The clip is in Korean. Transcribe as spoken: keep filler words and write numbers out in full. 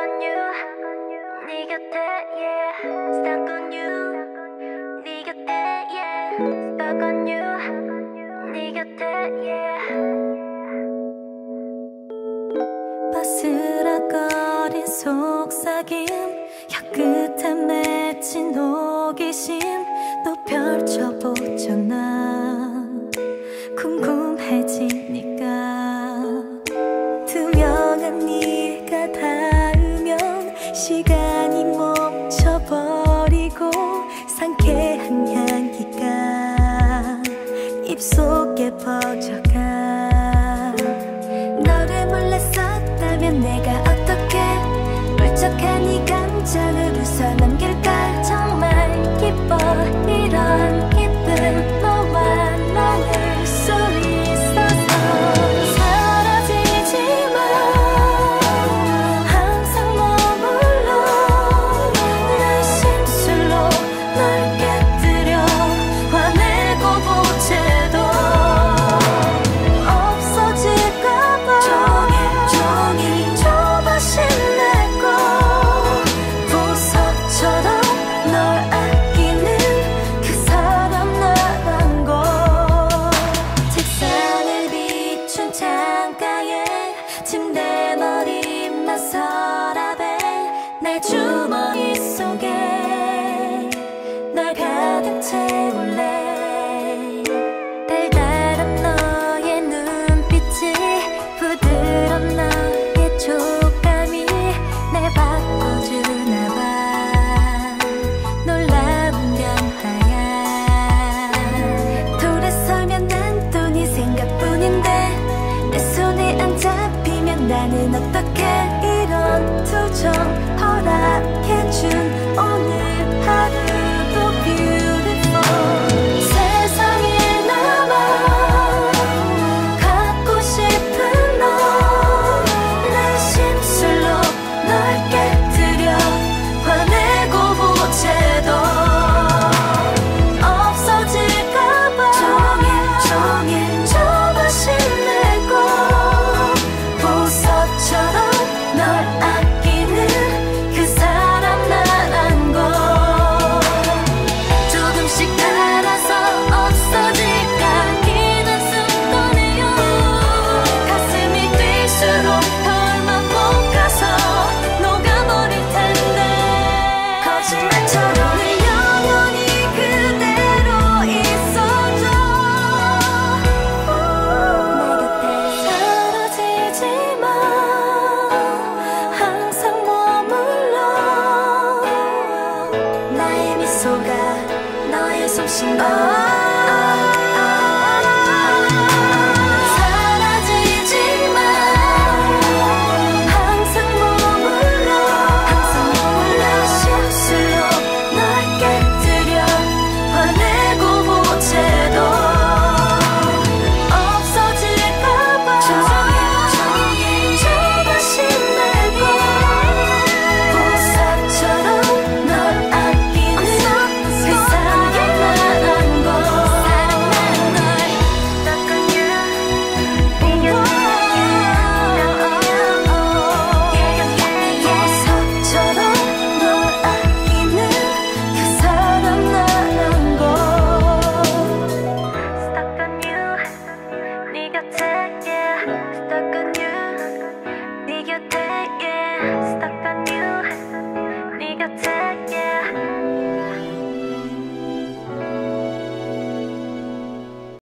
on you 네 곁에 yeah stuck on you 네 곁에 yeah stuck on you 네 곁에 yeah 바스락거린 속삭임 혀끝에 맺힌 호기심 또 펼쳐보잖아 궁금해지니까 투명한 네가 닿으면 시간이 멈춰버리고 상쾌한 향기가 입속에 퍼져가 너를 몰래 썼다면 내가 어떻게 울적한 이 감정을 웃어넘길까 정말 기뻐 이런 기쁨 너와 나눌 수 있어서 사라지지마 항상 머물러 내 심술로 널 깨뜨려 화내고 보채도 없어질까봐 종일 종일 조바심 내고 보석처럼 널 아끼는 그 사람 나란 걸 책상을 비춘 창가에 침대 머리만 서랍에 내 주머니 속에 널 가득 채울래 달달한 너의 눈빛이 부드러운 너의 촉감이 날 바꿔주나봐 놀라운 변화야 돌아서면 난 또 네 생각뿐인데 내 손에 안 잡히면 나는 어떻게 이런 투정 허락해준 오늘 하루도 beautiful 세상에 남아 갖고 싶은 너 내 심술로 널 깨뜨려 화내고 보채도 없어질까봐 종일 종일 조바심 내고 보석처럼 널 아끼는 그 사람 나란 걸 조금씩 알아서 없어질까 기는 숨떠내요 가슴이 뛸수록 덜만 못 가서 녹아버릴 텐데 거짓말처럼 늘 영원히 그대로 있어줘 내 곁에 사라지지마 항상 머물러 나의 미소가 너의 솜씨가 사라지지마 항상 머물러 항상 머물러 실수로 널 깨뜨려 화내고 보채도 없어질까봐 종일 종일 조바심 내고 보석처럼 널 아끼는 그 사람 나란 걸 사랑하는 널 stuck on you 네 곁에 보석처럼 널 아끼는 그 사람 나란 걸 stuck on you 네 곁에 yeah stuck on you 네 곁에 yeah stuck